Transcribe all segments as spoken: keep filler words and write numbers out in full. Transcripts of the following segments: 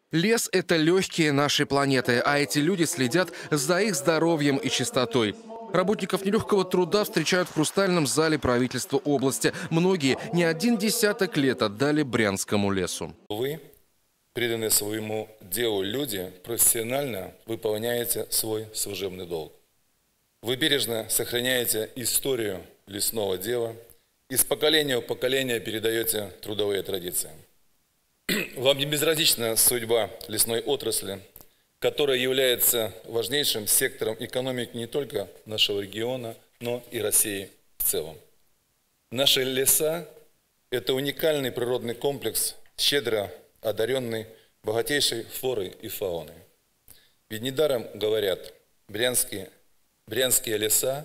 Лес – это легкие нашей планеты, а эти люди следят за их здоровьем и чистотой. Работников нелегкого труда встречают в хрустальном зале правительства области. Многие не один десяток лет отдали Брянскому лесу. Вы, преданные своему делу люди, профессионально выполняете свой служебный долг. Вы бережно сохраняете историю лесного дела, из поколения в поколение передаете трудовые традиции. Вам не безразлична судьба лесной отрасли, которая является важнейшим сектором экономики не только нашего региона, но и России в целом. Наши леса – это уникальный природный комплекс, щедро одаренный богатейшей флорой и фауной. Ведь недаром говорят, брянские, брянские леса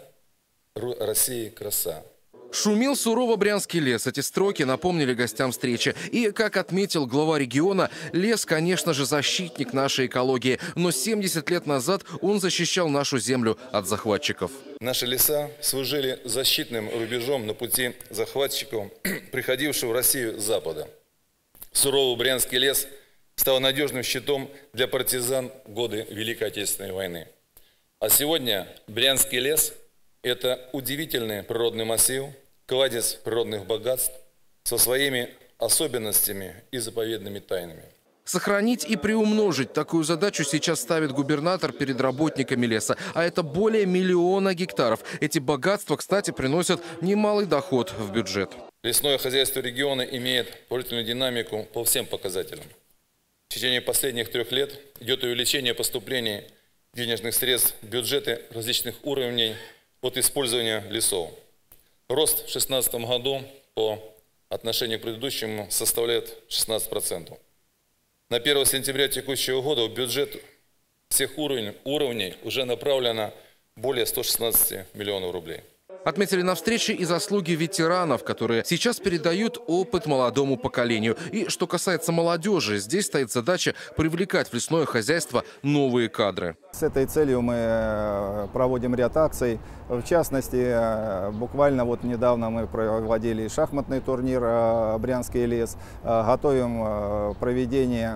России краса. Шумел сурово Брянский лес. Эти строки напомнили гостям встречи. И, как отметил глава региона, лес, конечно же, защитник нашей экологии. Но семьдесят лет назад он защищал нашу землю от захватчиков. Наши леса служили защитным рубежом на пути захватчиков, приходивших в Россию с запада. Суровый Брянский лес стал надежным щитом для партизан в годы Великой Отечественной войны. А сегодня Брянский лес – это удивительный природный массив, кладезь природных богатств со своими особенностями и заповедными тайнами. Сохранить и приумножить такую задачу сейчас ставит губернатор перед работниками леса. А это более миллиона гектаров. Эти богатства, кстати, приносят немалый доход в бюджет. Лесное хозяйство региона имеет положительную динамику по всем показателям. В течение последних трех лет идет увеличение поступлений денежных средств в бюджеты различных уровней от использования лесов. Рост в две тысячи шестнадцатом году по отношению к предыдущему составляет шестнадцать процентов. На первое сентября текущего года в бюджет всех уровней, уровней уже направлено более ста шестнадцати миллионов рублей. Отметили на встрече и заслуги ветеранов, которые сейчас передают опыт молодому поколению. И что касается молодежи, здесь стоит задача привлекать в лесное хозяйство новые кадры. С этой целью мы проводим ряд акций. В частности, буквально вот недавно мы проводили шахматный турнир «Брянский лес». Готовим проведение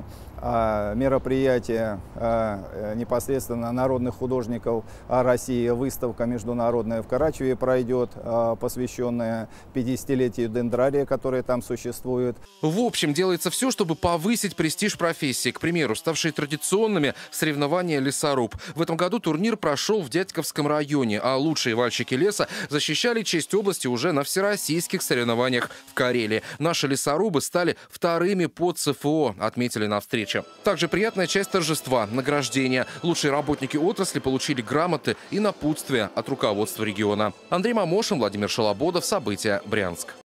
мероприятия непосредственно народных художников России. Выставка международная в Карачеве пройдет, посвященная пятидесятилетию дендрария, который там существует. В общем, делается все, чтобы повысить престиж профессии. К примеру, ставшие традиционными соревнования «Лесоруб». В этом году турнир прошел в Дядьковском районе, а лучшие вальщики леса защищали честь области уже на всероссийских соревнованиях в Карелии. Наши лесорубы стали вторыми по ЦФО, отметили на встрече. Также приятная часть торжества – награждения. Лучшие работники отрасли получили грамоты и напутствия от руководства региона. Андрей Мамошин, Владимир Шалободов. События. Брянск.